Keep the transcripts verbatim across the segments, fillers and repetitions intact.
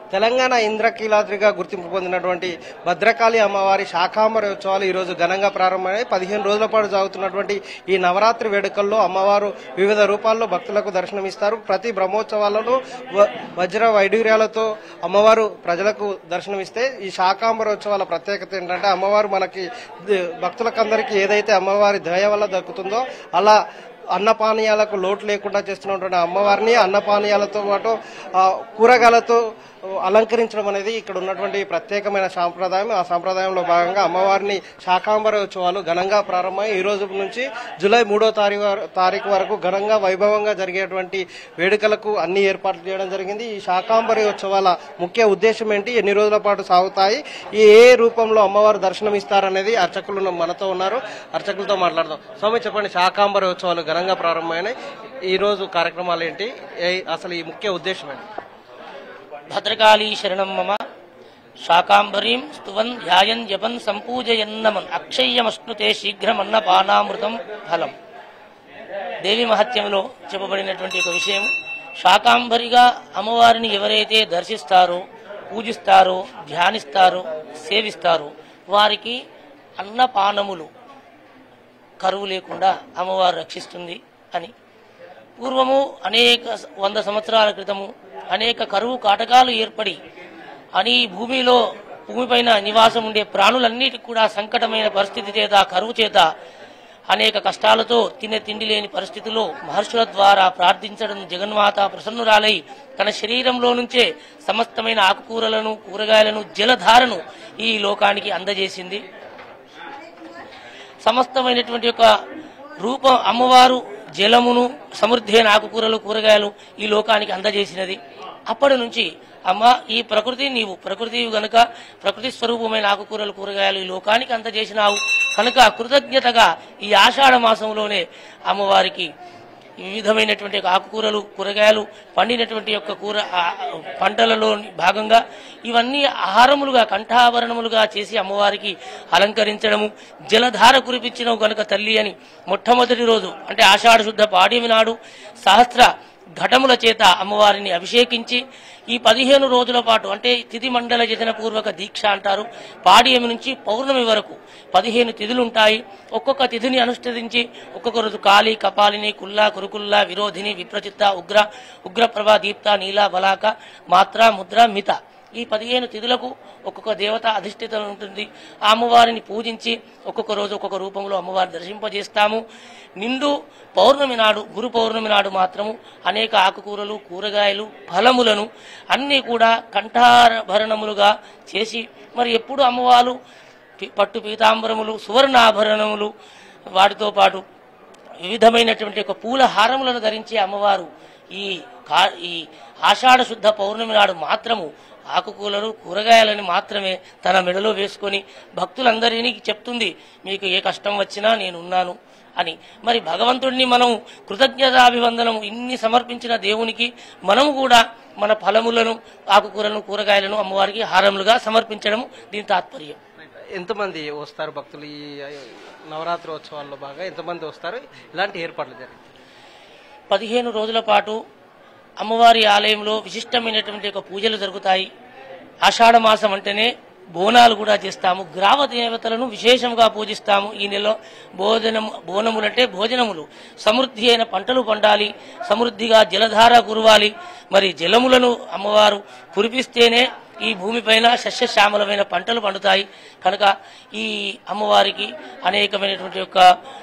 తెలంగాణ ఇంద్రకీలాద్రిగా గుర్తింపు పొందినటువంటి భద్రకాళి అమ్మవారి శాకాంబరి ఉత్సవాలు ఈరోజు ఘనంగా ప్రారంభమై పదిహేను రోజుల పాటు సాగుతున్నటువంటి ఈ నవరాత్రి వేడుకల్లో అమ్మవారు వివిధ రూపాల్లో భక్తులకు దర్శనమిస్తారు. ప్రతి బ్రహ్మోత్సవాలలో వజ్ర వైడూర్యాలతో అమ్మవారు ప్రజలకు దర్శనమిస్తే ఈ శాకాంబరి ఉత్సవాల ప్రత్యేకత ఏంటంటే అమ్మవారు మనకి భక్తులకందరికీ ఏదైతే అమ్మవారి దయ వల్ల దక్కుతుందో అలా అన్నపానీయాలకు లోటు లేకుండా చేస్తున్నటువంటి అమ్మవారిని అన్నపానీయాలతో పాటు కూరగాయలతో అలంకరించడం అనేది ఇక్కడ ఉన్నటువంటి ప్రత్యేకమైన సాంప్రదాయం. ఆ సాంప్రదాయంలో భాగంగా అమ్మవారిని శాకాంబరి ఉత్సవాలు ఘనంగా ప్రారంభమై ఈ రోజు నుంచి జూలై మూడో తారీఖు తారీఖు వరకు ఘనంగా వైభవంగా జరిగేటువంటి వేడుకలకు అన్ని ఏర్పాట్లు చేయడం జరిగింది. ఈ శాకాంబరి ఉత్సవాల ముఖ్య ఉద్దేశం ఏంటి, ఎన్ని రోజుల పాటు సాగుతాయి, ఈ ఏ రూపంలో అమ్మవారు దర్శనం ఇస్తారనేది అర్చకులు మనతో ఉన్నారు. అర్చకులతో మాట్లాడదాం. స్వామి చెప్పండి, శాకాంబరి ఉత్సవాలు ఘనంగా ప్రారంభమైనాయి. ఈ రోజు కార్యక్రమాలు ఏంటి, అసలు ఈ ముఖ్య ఉద్దేశం ఏంటి? భద్రకాళీ శరణం మమ శాకాంబరీం స్తువన్ ధ్యాయన్ జపన్ సంపూజయన్నమన్ అక్షయ్యమశ్నుతే శీఘ్రమన్నపానామృతం ఫలం. దేవి మహత్యంలో చెప్పబడినటువంటి ఒక విషయం, శాకాంబరిగా అమ్మవారిని ఎవరైతే దర్శిస్తారో, పూజిస్తారో, ధ్యానిస్తారో, సేవిస్తారో వారికి అన్నపానములు కరువు లేకుండా అమ్మవారు రక్షిస్తుంది అని. పూర్వము అనేక వంద సంవత్సరాల క్రితము అనేక కరువు కాటకాలు ఏర్పడి అని భూమిలో భూమిపైన నివాసం ఉండే ప్రాణులన్నిటికీ కూడా సంకటమైన పరిస్థితి చేత, కరువు చేత అనేక కష్టాలతో తినే తిండి లేని పరిస్థితిలో మహర్షుల ద్వారా ప్రార్థించడం జగన్మాత ప్రసన్నురాలై తన శరీరంలో నుంచే సమస్తమైన ఆకుకూరలను, కూరగాయలను, జలధారను ఈ లోకానికి అందజేసింది. సమస్తమైనటువంటి యొక్క రూపం అమ్మవారు జలమును, సమృద్ధి అయిన ఆకుకూరలు, కూరగాయలు ఈ లోకానికి అందజేసినది. అప్పటి నుంచి అమ్మ ఈ ప్రకృతి నీవు ప్రకృతి గనుక ప్రకృతి స్వరూపమైన ఆకుకూరలు, కూరగాయలు ఈ లోకానికి అందజేసినావు కనుక కృతజ్ఞతగా ఈ ఆషాఢ మాసంలోనే అమ్మవారికి వివిధమైనటువంటి ఆకుకూరలు, కూరగాయలు, పండినటువంటి యొక్క కూర పంటలలో భాగంగా ఇవన్నీ ఆహారములుగా, కంఠాభరణములుగా చేసి అమ్మవారికి అలంకరించడము. జలధార కురిపించడం కనుక తల్లి అని మొట్టమొదటి రోజు అంటే ఆషాఢ శుద్ధ పాడ్యమి నాడు సహస్ర ఘటముల చేత అమ్మవారిని అభిషేకించి ఈ పదిహేను రోజుల పాటు అంటే తిథి మండల యజన పూర్వక దీక్ష అంటారు. పాడ్యమి నుంచి పౌర్ణమి వరకు పదిహేను తిథులుంటాయి. ఒక్కొక్క తిథిని అనుష్ఠించి ఒక్కొక్క రోజు కాళి, కపాలిని, కుల్లా, కురుకుల్లా, విరోధిని, విప్రచిత్త, ఉగ్ర, ఉగ్రప్రభ, దీప్త, నీల, బలాక, మాత్ర, ముద్ర, మిత ఈ పదిహేను తిథులకు ఒక్కొక్క దేవత అధిష్ఠిత ఉంటుంది. ఆ అమ్మవారిని పూజించి ఒక్కొక్క రోజు ఒక్కొక్క రూపంలో అమ్మవారిని దర్శింపజేస్తాము. నిండు పౌర్ణమి నాడు, గురు పౌర్ణమి నాడు మాత్రము అనేక ఆకుకూరలు, కూరగాయలు, ఫలములను అన్నీ కూడా కంఠాభరణములుగా చేసి మరి ఎప్పుడు అమ్మవారు పట్టు పీతాంబరములు, సువర్ణాభరణములు వాటితో పాటు వివిధమైనటువంటి ఒక పూల హారములను ధరించి అమ్మవారు ఈ కా ఈ ఆషాఢ శుద్ధ పౌర్ణమి నాడు మాత్రము ఆకుకూరలు, కూరగాయలని మాత్రమే తన మెడలో వేసుకొని భక్తులందరినీ చెప్తుంది, మీకు ఏ కష్టం వచ్చినా నేనున్నాను అని. మరి భగవంతుడిని మనం కృతజ్ఞతాభివందనము ఇన్ని సమర్పించిన దేవునికి మనము కూడా మన ఫలములను, ఆకుకూరలను, కూరగాయలను అమ్మవారికి హారములుగా సమర్పించడం దీని తాత్పర్యం. ఎంతమంది వస్తారు భక్తులు ఈ నవరాత్రి ఉత్సవాల్లో బాగా ఎంతమంది వస్తారు, ఇలాంటి ఏర్పాట్లు జరిగాయి? పదిహేను రోజుల పాటు అమ్మవారి ఆలయంలో విశిష్టమైనటువంటి ఒక పూజలు జరుగుతాయి. ఆషాఢ మాసం అంటేనే బోనాలు కూడా చేస్తాము. గ్రామ దేవతలను విశేషంగా పూజిస్తాము. ఈ నెలలో భోజనము బోనములు అంటే భోజనములు, సమృద్ధి అయిన పంటలు పండాలి, సమృద్ధిగా జలధార కురవాలి. మరి జలములను అమ్మవారు కురిపిస్తేనే ఈ భూమిపైన సస్యశ్యామలమైన పంటలు పండుతాయి. కనుక ఈ అమ్మవారికి అనేకమైనటువంటి యొక్క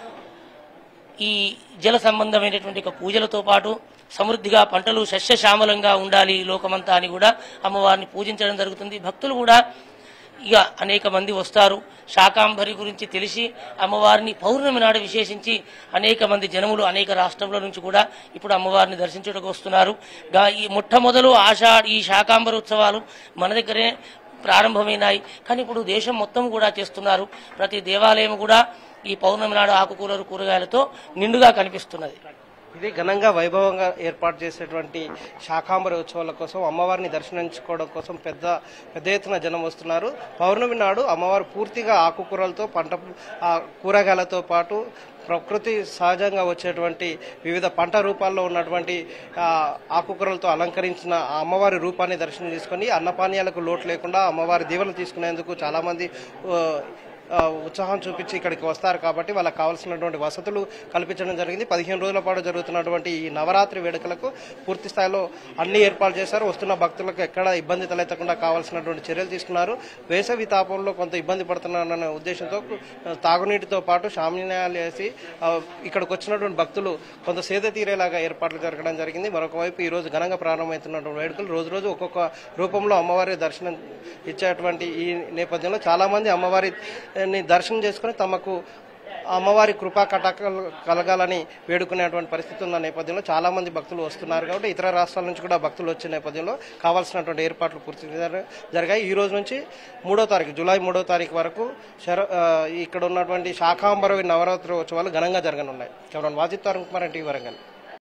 ఈ జల సంబంధమైనటువంటి పూజలతో పాటు సమృద్ధిగా పంటలు సస్యశ్యామలంగా ఉండాలి లోకమంతా అని కూడా అమ్మవారిని పూజించడం జరుగుతుంది. భక్తులు కూడా ఇక అనేక మంది వస్తారు. శాకాంబరి గురించి తెలిసి అమ్మవారిని పౌర్ణమి నాడు విశేషించి అనేక మంది జనములు అనేక రాష్ట్రంలో నుంచి కూడా ఇప్పుడు అమ్మవారిని దర్శించుటకు వస్తున్నారు. ఈ మొట్టమొదలు ఆషా ఈ శాకాంబరి ఉత్సవాలు మన దగ్గరే ప్రారంభమైనాయి, కానీ ఇప్పుడు దేశం మొత్తం కూడా చేస్తున్నారు. ప్రతి దేవాలయం కూడా ఈ పౌర్ణమి నాడు ఆకుకూరలు, కూరగాయలతో నిండుగా కనిపిస్తున్నది. ఇది ఘనంగా వైభవంగా ఏర్పాటు చేసేటువంటి శాకాంబరి ఉత్సవాల కోసం అమ్మవారిని దర్శించుకోవడం కోసం పెద్ద పెద్ద ఎత్తున జనం వస్తున్నారు. పౌర్ణమి నాడు అమ్మవారు పూర్తిగా ఆకుకూరలతో, పంట కూరగాయలతో పాటు ప్రకృతి సహజంగా వచ్చేటువంటి వివిధ పంట రూపాల్లో ఉన్నటువంటి ఆ, ఆకుకూరలతో అలంకరించిన ఆ అమ్మవారి రూపాన్ని దర్శనం చేసుకొని అన్నపానీయాలకు లోటు లేకుండా అమ్మవారి దీవెనలు తీసుకునేందుకు చాలామంది ఆ, ఆ, ఉత్సాహం చూపించి ఇక్కడికి వస్తారు కాబట్టి వాళ్ళకి కావాల్సినటువంటి వసతులు కల్పించడం జరిగింది. పదిహేను రోజుల పాటు జరుగుతున్నటువంటి ఈ నవరాత్రి వేడుకలకు పూర్తి స్థాయిలో అన్ని ఏర్పాట్లు చేశారు. వస్తున్న భక్తులకు ఎక్కడ ఇబ్బంది తలెత్తకుండా కావాల్సినటువంటి చర్యలు తీసుకున్నారు. వేసవి తాపంలో కొంత ఇబ్బంది పడుతున్నారన్న ఉద్దేశంతో తాగునీటితో పాటు షామియానాలు వేసి ఆ, ఇక్కడికి వచ్చినటువంటి భక్తులు కొంత సేద తీరేలాగా ఏర్పాట్లు జరగడం జరిగింది. మరొక వైపు ఈ రోజు ఘనంగా ప్రారంభమవుతున్నటువంటి వేడుకలు రోజు రోజు ఒక్కొక్క రూపంలో అమ్మవారి దర్శనం ఇచ్చేటువంటి ఈ నేపథ్యంలో చాలా మంది అమ్మవారి ని దర్శనం చేసుకుని తమకు అమ్మవారి కృపా కటాకాలు కలగాలని వేడుకునేటువంటి పరిస్థితి ఉన్న నేపథ్యంలో చాలా మంది భక్తులు వస్తున్నారు కాబట్టి ఇతర రాష్ట్రాల నుంచి కూడా భక్తులు వచ్చే నేపథ్యంలో కావాల్సినటువంటి ఏర్పాట్లు పూర్తి జరిగాయి. ఈ రోజు నుంచి మూడో తారీఖు జూలై మూడో తారీఖు వరకు శర ఇక్కడ ఉన్నటువంటి శాకాంబరవి నవరాత్రి ఉత్సవాలు ఘనంగా జరగనున్నాయి. కేవలం వాజిత్ అరుణ్ కుమార్ టీవీ వరంగల్.